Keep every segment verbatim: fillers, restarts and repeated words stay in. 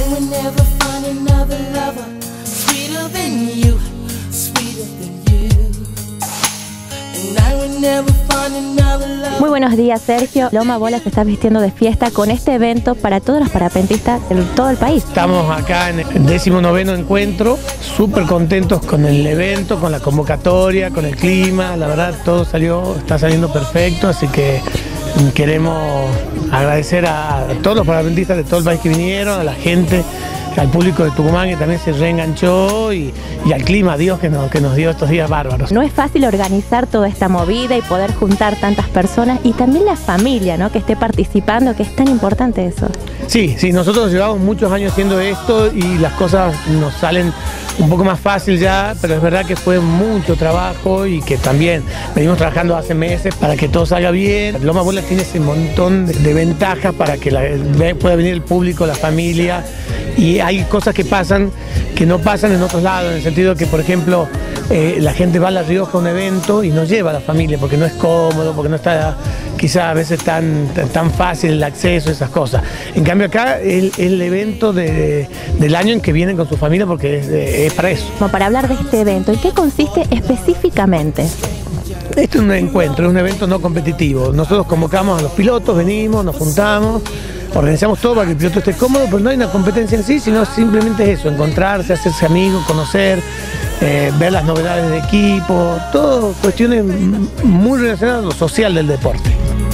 will never find another lover sweeter than you, sweeter than you. And I will never find another lover. Muy buenos días, Sergio. Loma Bola se está vistiendo de fiesta con este evento para todos los parapentistas de todo el país. Estamos acá en el décimo noveno encuentro, súper contentos con el evento, con la convocatoria, con el clima. La verdad, todo salió, está saliendo perfecto, así que queremos agradecer a todos los parapentistas de todo el país que vinieron, a la gente, al público de Tucumán que también se reenganchó y, y al clima, Dios que nos, que nos dio estos días bárbaros. No es fácil organizar toda esta movida y poder juntar tantas personas y también la familia, ¿no?, que esté participando, que es tan importante eso. Sí, sí, nosotros llevamos muchos años haciendo esto y las cosas nos salen un poco más fácil ya, pero es verdad que fue mucho trabajo y que también venimos trabajando hace meses para que todo salga bien. Loma Bola tiene ese montón de, de ventajas para que la, pueda venir el público, la familia, y hay cosas que pasan que no pasan en otros lados, en el sentido de que, por ejemplo, eh, la gente va a La Rioja a un evento y no lleva a la familia porque no es cómodo, porque no está quizás a veces tan, tan fácil el acceso, esas cosas. En cambio acá es el, el evento de, de, del año en que vienen con su familia porque es, es para eso. Como para hablar de este evento, ¿en qué consiste específicamente? Este es un encuentro, es un evento no competitivo. Nosotros convocamos a los pilotos, venimos, nos juntamos, organizamos todo para que el piloto esté cómodo, pero no hay una competencia en sí, sino simplemente es eso, encontrarse, hacerse amigos, conocer, eh, ver las novedades de equipo, todo cuestiones muy relacionadas a lo social del deporte.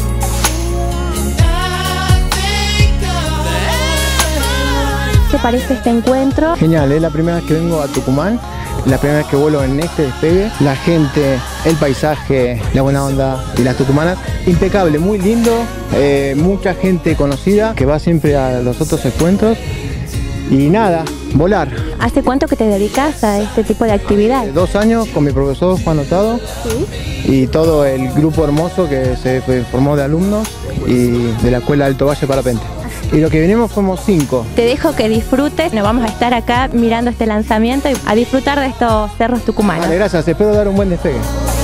¿Qué te parece este encuentro? Genial, es la primera vez que vengo a Tucumán, la primera vez que vuelo en este despegue. La gente, el paisaje, la buena onda y las tucumanas, impecable, muy lindo, eh, mucha gente conocida que va siempre a los otros encuentros. Y nada, volar. ¿Hace cuánto que te dedicas a este tipo de actividad? Dos años con mi profesor Juan Hurtado. ¿Sí? Y todo el grupo hermoso que se formó de alumnos y de la Escuela Alto Valle Parapente. Y lo que vinimos fuimos cinco. Te dejo que disfrutes, nos vamos a estar acá mirando este lanzamiento y a disfrutar de estos cerros tucumanos. Vale, gracias, espero dar un buen despegue.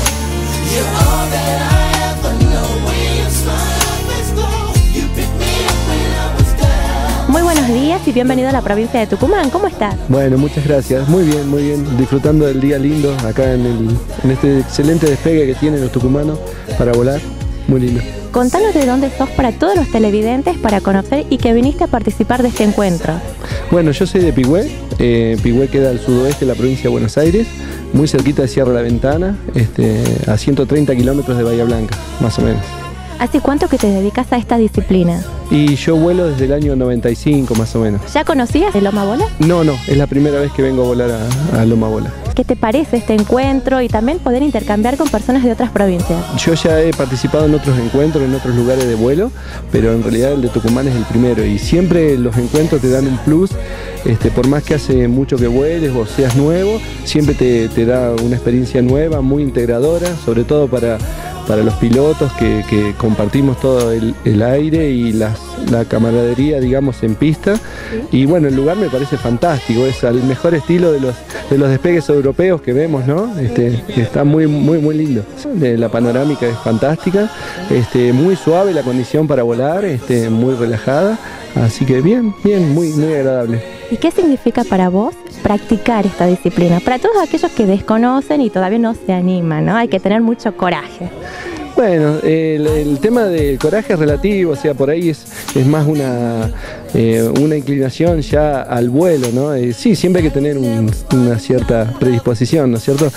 Muy buenos días y bienvenido a la provincia de Tucumán, ¿cómo estás? Bueno, muchas gracias, muy bien, muy bien, disfrutando del día lindo acá en, el, en este excelente despegue que tienen los tucumanos para volar, muy lindo. Contanos de dónde sos para todos los televidentes para conocer y que viniste a participar de este encuentro. Bueno, yo soy de Pigüé, eh, Pigüé queda al sudoeste de la provincia de Buenos Aires, muy cerquita de Sierra La Ventana, este, a ciento treinta kilómetros de Bahía Blanca, más o menos. ¿Hace cuánto que te dedicas a esta disciplina? Y yo vuelo desde el año noventa y cinco más o menos. ¿Ya conocías el Loma Bola? No, no, es la primera vez que vengo a volar a, a Loma Bola. ¿Qué te parece este encuentro y también poder intercambiar con personas de otras provincias? Yo ya he participado en otros encuentros, en otros lugares de vuelo, pero en realidad el de Tucumán es el primero y siempre los encuentros te dan un plus, este, por más que hace mucho que vueles o seas nuevo, siempre te, te da una experiencia nueva, muy integradora, sobre todo para... para los pilotos que, que compartimos todo el, el aire y las, la camaradería, digamos, en pista. ¿Sí? Y bueno, el lugar me parece fantástico, es al mejor estilo de los, de los despegues europeos que vemos, ¿no? Este, está muy, muy, muy lindo. La panorámica es fantástica, este, muy suave la condición para volar, este, muy relajada, así que bien, bien, muy, muy agradable. ¿Y qué significa para vos practicar esta disciplina? Para todos aquellos que desconocen y todavía no se animan, ¿no? Hay que tener mucho coraje. Bueno, el, el tema del coraje es relativo, o sea, por ahí es, es más una, eh, una inclinación ya al vuelo, ¿no? Eh, sí, siempre hay que tener un, una cierta predisposición, ¿no es cierto?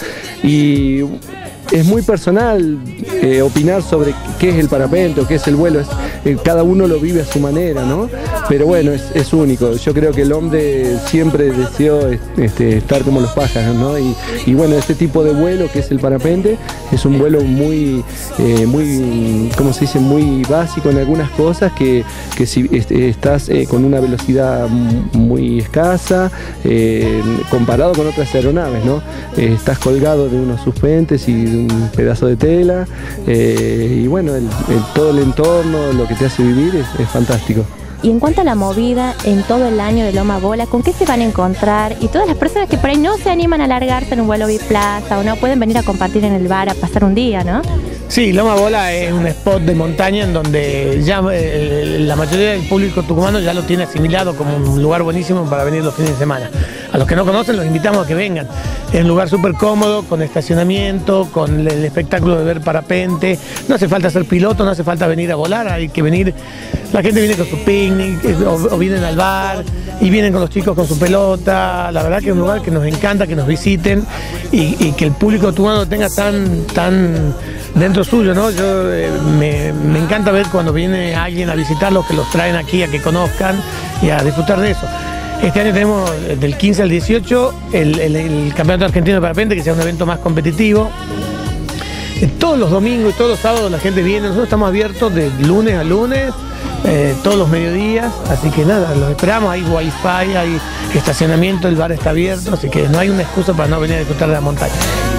Y es muy personal eh, opinar sobre qué es el parapente o qué es el vuelo, es, eh, cada uno lo vive a su manera, ¿no? Pero bueno, es, es único. Yo creo que el hombre siempre deseó este, estar como los pájaros, ¿no? Y, y bueno, este tipo de vuelo que es el parapente es un vuelo muy, eh, muy, ¿cómo se dice? Muy básico en algunas cosas, que, que si este, estás eh, con una velocidad muy escasa eh, comparado con otras aeronaves, ¿no? Eh, estás colgado de unos suspentes y de un pedazo de tela eh, y bueno, el, el, todo el entorno, lo que te hace vivir es, es fantástico. Y en cuanto a la movida en todo el año de Loma Bola, ¿con qué se van a encontrar? Y todas las personas que por ahí no se animan a largarse en un vuelo biplaza o no pueden venir a compartir en el bar, a pasar un día, ¿no? Sí, Loma Bola es un spot de montaña en donde ya eh, la mayoría del público tucumano ya lo tiene asimilado como un lugar buenísimo para venir los fines de semana. A los que no conocen los invitamos a que vengan. Es un lugar súper cómodo, con estacionamiento, con el espectáculo de ver parapente. No hace falta ser piloto, no hace falta venir a volar, hay que venir. La gente viene con su picnic o, o vienen al bar y vienen con los chicos con su pelota. La verdad que es un lugar que nos encanta, que nos visiten y, y que el público tucumano lo tenga tan, tan dentro suyo, ¿no? Yo eh, me, me encanta ver cuando viene alguien a visitarlos, que los traen aquí a que conozcan y a disfrutar de eso. Este año tenemos del quince al dieciocho el, el, el Campeonato Argentino de Parapente, que sea un evento más competitivo. Todos los domingos y todos los sábados la gente viene, nosotros estamos abiertos de lunes a lunes, eh, todos los mediodías, así que nada, los esperamos, hay wifi, hay estacionamiento, el bar está abierto, así que no hay una excusa para no venir a disfrutar de la montaña.